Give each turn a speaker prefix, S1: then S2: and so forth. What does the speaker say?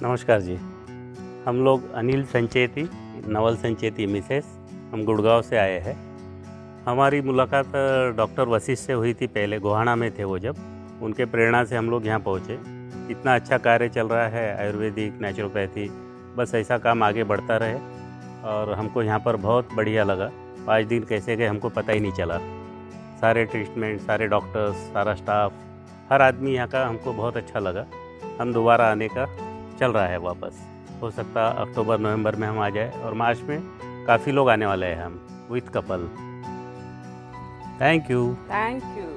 S1: नमस्कार जी। हम लोग अनिल संचेती, नवल संचेती मिसेस, हम गुड़गांव से आए हैं। हमारी मुलाकात डॉक्टर वशिष्ठ से हुई थी, पहले गोहाना में थे वो। जब उनके प्रेरणा से हम लोग यहाँ पहुँचे। इतना अच्छा कार्य चल रहा है, आयुर्वेदिक, नेचुरोपैथी, बस ऐसा काम आगे बढ़ता रहे। और हमको यहाँ पर बहुत बढ़िया लगा। 5 दिन कैसे गए हमको पता ही नहीं चला। सारे ट्रीटमेंट, सारे डॉक्टर्स, सारा स्टाफ, हर आदमी यहाँ का हमको बहुत अच्छा लगा। हम दोबारा आने का चल रहा है वापस। हो सकता अक्टूबर नवंबर में हम आ जाए, और मार्च में काफ़ी लोग आने वाले हैं हम with couple. Thank you.
S2: Thank you.